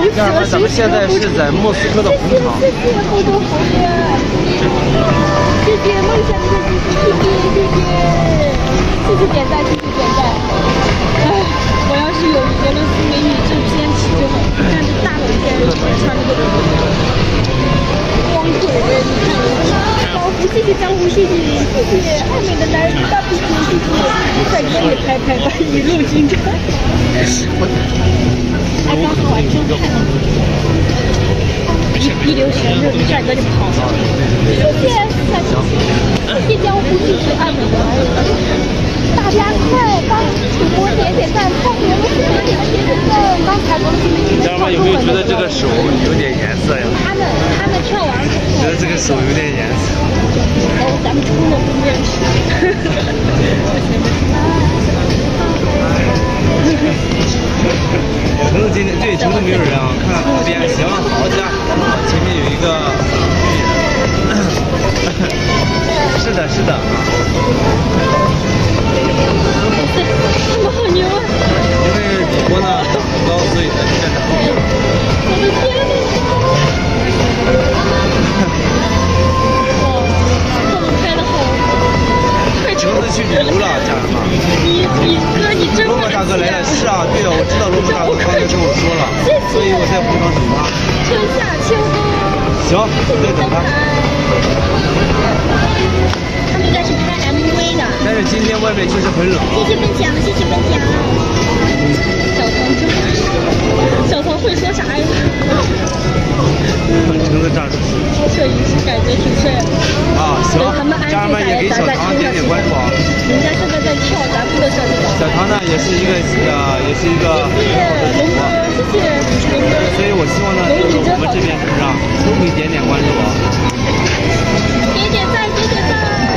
家人们，咱们现在是在莫斯科的红场。 谢谢好多好多，谢谢梦想的谢谢点赞，谢谢点赞。哎，我要是有俄罗斯美女这偏题就好，但是大冷天穿那个光腿的，你看。江湖，谢谢江湖，谢谢谢谢爱美的男人大皮皮，谢谢帅哥也拍拍吧，一路精彩。哎，刚好啊，真看到一流全热，帅哥就跑了。谢谢江湖，谢谢爱美的男人。大家快帮主播点点赞，看俄罗斯美女的点点赞。刚才俄罗斯美女。 家人们有没有觉得这个手有点颜色呀？ 他们跳完之后。 觉得这个手有点颜色。 哦，咱们冲了不面吃。 橙子今天对橙子没有人啊，看看旁边，行，好家伙，前面有一个。是的，是的啊。 他们好牛啊！ 因为主播呢长得高，所以才站在后面。 我的天哪！哇，他们拍的好，快橙子去旅游了，家人们。 你真罗伯大哥来了，是啊，对啊，我知道罗伯大哥刚才跟我说了，所以我在红场等他。 秋夏秋冬。 行，我在等他。 他们应该是拍 MV 的。 但是今天外面确实很冷。 谢谢分享，谢谢分享。小唐真的是，小唐会说啥呀？ 橙子站住。 摄影师感觉挺帅的。 啊，行，家人们也给小唐点点关注啊。 人家现在在跳，咱不能上去搞。 小唐呢，也是一个好的主播。 谢谢龙哥。 所以我希望呢，就是我们这边是不是啊，都可以点点关注啊。 点点赞，点点赞。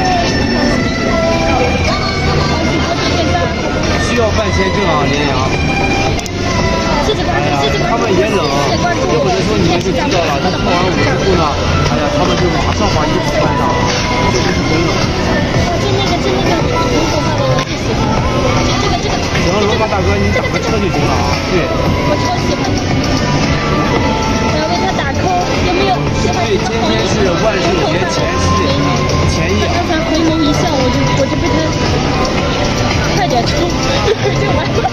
需要办签证啊，连阳。 谢谢关注，谢谢关注。 他们也冷，有可能说你们就知道了，他泡完舞之后呢，哎呀，他们就马上把衣服穿上，确实是很冷。 就那个红头发的我最喜欢。这个。 行，罗马大哥，你打个车就行了啊。对。 我超喜欢。我要为他打 call，有没有喜欢？ 对，今天是万圣节前夜。 刚才回眸一笑，我就被他快点冲，就完了。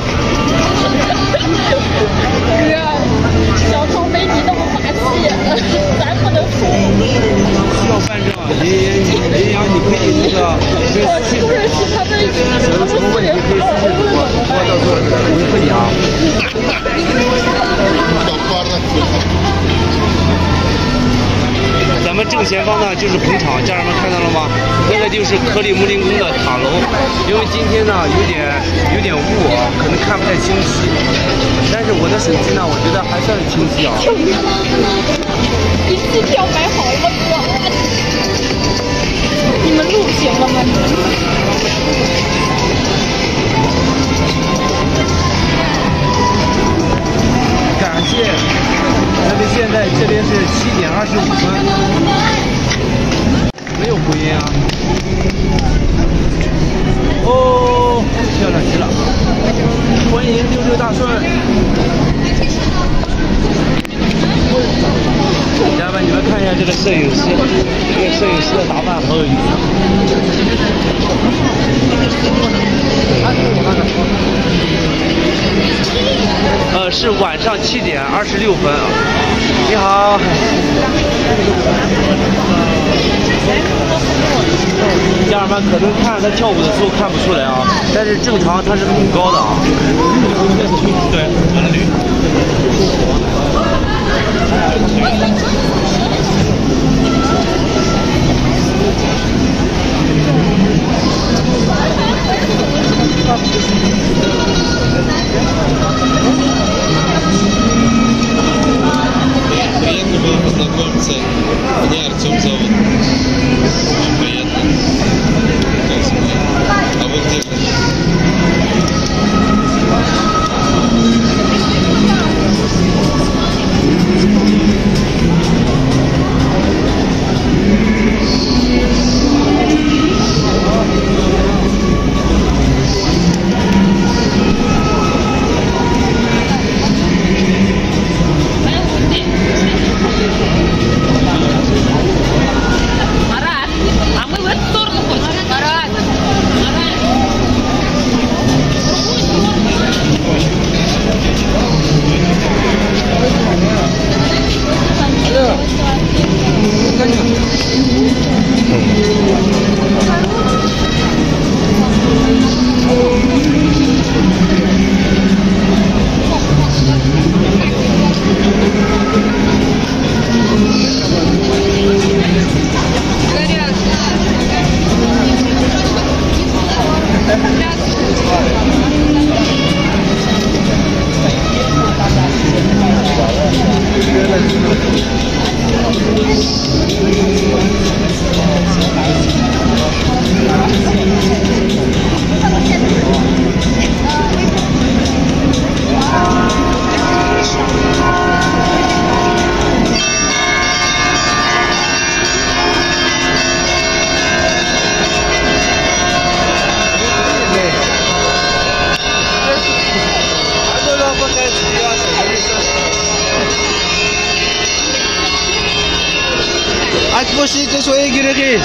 哥，小唐没你那么霸气，咱不能输。 需要办证，林阳，你可以那个， 我不认识他们， 有什么问题可以私信我到时候回复你啊。咱们正前方呢就是红场，家人们看到了吗？那个就是克里姆林宫的塔楼。因为今天呢有点雾啊，可能看不太清晰。但是我的手机呢，我觉得还算是清晰啊。 一次票买好了哥，你们录屏了吗？ 感谢，咱们现在这边是7点25分，没有回音啊。哦，漂亮极了！欢迎66大顺。家人们，你们看一下这个摄影师，这个摄影师的打扮好有意思。是晚上7点26分。你好。家人们可能看他跳舞的时候看不出来啊，但是正常他是很高的啊。对，文旅。 Приятно было познакомиться. Меня Артем зовут. Очень приятно. А вы где живете? Ați fost să o iei ghireghe.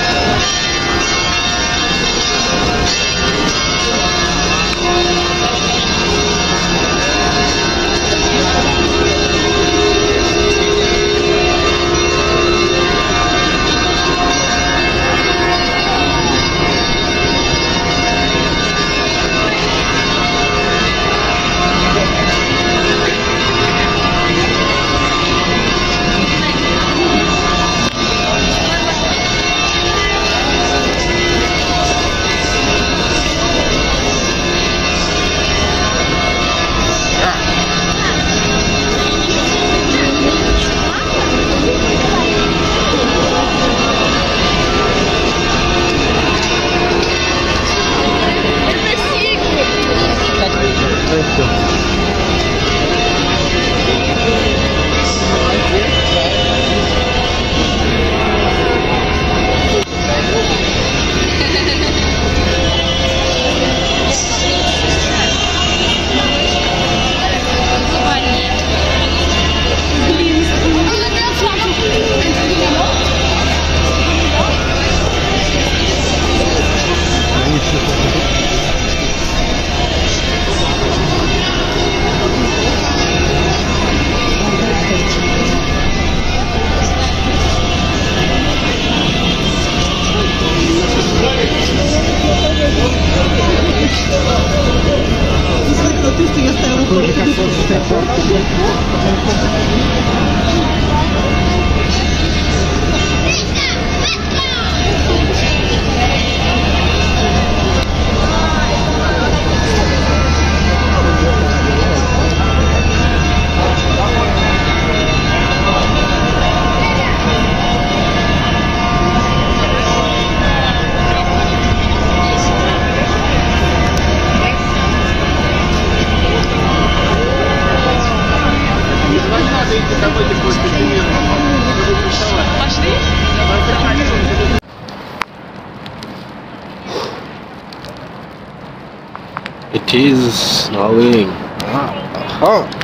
It is snowing.